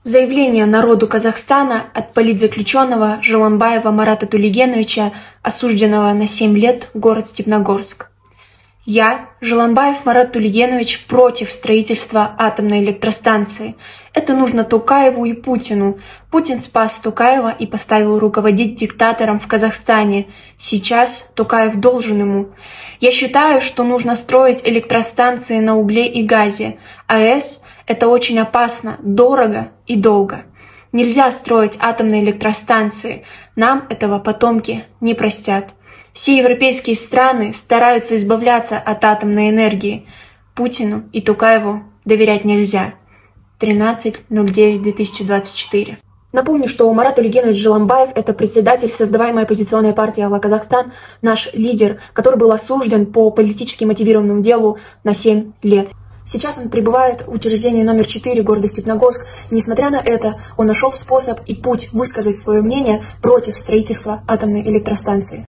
Заявление народу Казахстана от политзаключенного Жыланбаева Марата Тулегеновича, осужденного на 7 лет, город Степногорск. Я, Жыланбаев Марат Тулегенович, против строительства атомной электростанции. Это нужно Токаеву и Путину. Путин спас Токаева и поставил руководить диктатором в Казахстане. Сейчас Токаев должен ему. Я считаю, что нужно строить электростанции на угле и газе. АЭС – это очень опасно, дорого и долго. Нельзя строить атомные электростанции. Нам этого потомки не простят. Все европейские страны стараются избавляться от атомной энергии. Путину и Токаеву доверять нельзя. 13.09.2024. Напомню, что Марат Тулегенович Жыланбаев – это председатель создаваемой оппозиционной партии «Алла Казахстан», наш лидер, который был осужден по политически мотивированному делу на 7 лет. Сейчас он пребывает в учреждении номер 4 города Степногорск. Несмотря на это, он нашел способ и путь высказать свое мнение против строительства атомной электростанции.